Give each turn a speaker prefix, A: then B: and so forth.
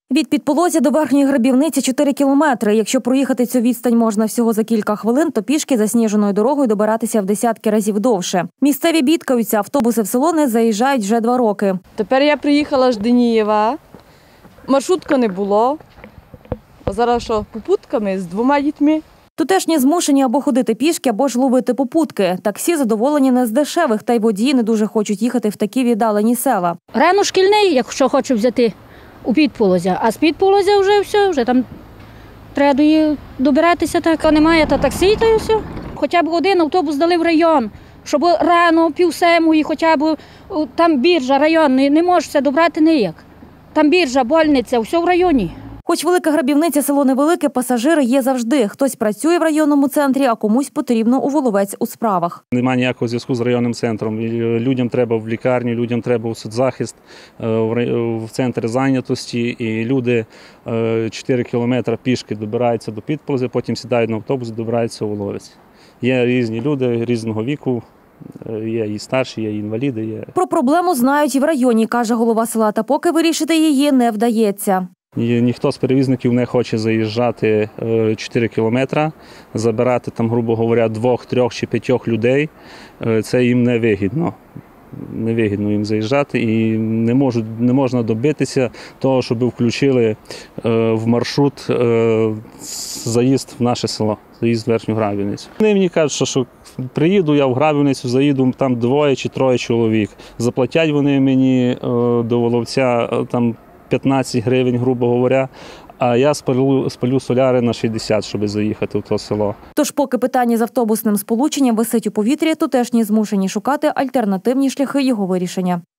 A: Від Підполозя до Верхньої Грабівниці 4 кілометри. Якщо проїхати цю відстань можна всього за кілька хвилин, то пішки засніженою дорогою добиратися в десятки разів довше. Місцеві бідкаються, автобуси в село не заїжджають вже 2 роки.
B: Тепер я приїхала з Денієва, маршрутка не було, а зараз що, попутками з 2 дітьми.
A: Тутешні змушені або ходити пішки, або ж ловити попутки. Таксі задоволені не з дешевих, та й водії не дуже хочуть їхати в такі віддалені села.
C: Рано шкільний, якщо хочу взяти у Підполозя, а з Підполозя вже все, вже там треба добиратися, так немає, та таксі, та й все. Хоча б один автобус дали в район, щоб рано, 6:30, хоча б там біржа, район, не можеш добрати ніяк. Там біржа, больниця, все в районі.
A: Хоч Велика Грабівниця – село невелике, пасажири є завжди. Хтось працює в районному центрі, а комусь потрібно у Воловець у справах.
D: Немає ніякого зв'язку з районним центром. Людям треба в лікарню, людям треба у соцзахист, в центр зайнятості. І люди 4 кілометри пішки добираються до Підполозя, потім сідають на автобус і добираються у Воловець. Є різні люди різного віку. Є і старші, є і інваліди.
A: Про проблему знають і в районі, каже голова села, та поки вирішити її не вдається.
D: І ніхто з перевізників не хоче заїжджати 4 кілометри, забирати там, грубо говоря, 2, 3 чи 5 людей. Це їм не вигідно. Невигідно їм заїжджати і не можна добитися того, щоб включили в маршрут заїзд в наше село, заїзд в Верхню Грабівницю. Вони мені кажуть, що приїду я в Грабівницю, заїду там 2 чи 3 чоловік. Заплатять вони мені до Воловця там 15 гривень, грубо говоря, а я спалю соляри на 60, щоб заїхати в то село.
A: Тож поки питання з автобусним сполученням висить у повітрі, тутешні змушені шукати альтернативні шляхи його вирішення.